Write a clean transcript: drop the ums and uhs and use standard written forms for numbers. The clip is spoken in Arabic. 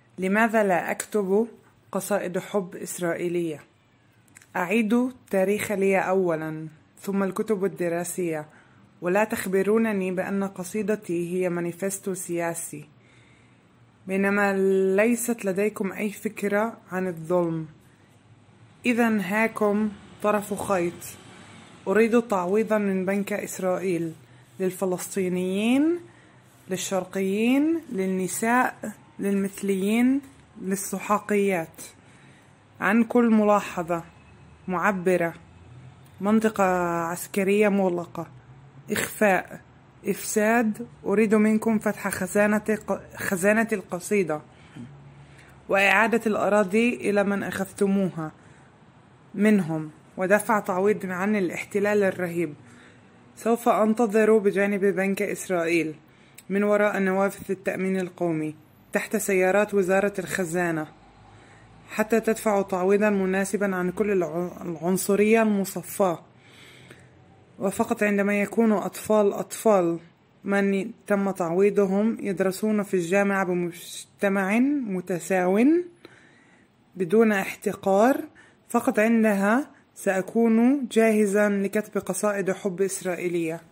لماذا لا أكتب قصائد حب إسرائيلية؟ أعيد تاريخ لي أولا ثم الكتب الدراسية، ولا تخبرونني بأن قصيدتي هي مانيفستو سياسي، بينما ليست لديكم أي فكرة عن الظلم. إذن هاكم طرف خيط. أريد تعويضا من بنك إسرائيل للفلسطينيين، للشرقيين، للنساء، للمثليين، للسحاقيات، عن كل ملاحظة معبرة، منطقة عسكرية مغلقة، إخفاء، إفساد. أريد منكم فتح خزانة القصيدة وإعادة الأراضي إلى من أخذتموها منهم، ودفع تعويض عن الاحتلال الرهيب. سوف أنتظر بجانب بنك إسرائيل من وراء نوافذ التأمين القومي تحت سيارات وزارة الخزانة حتى تدفع تعويضا مناسبا عن كل العنصرية المصفاة، وفقط عندما يكون أطفال من تم تعويضهم يدرسون في الجامعة بمجتمع متساو بدون احتقار، فقط عندها سأكون جاهزا لكتب قصائد حب إسرائيلية.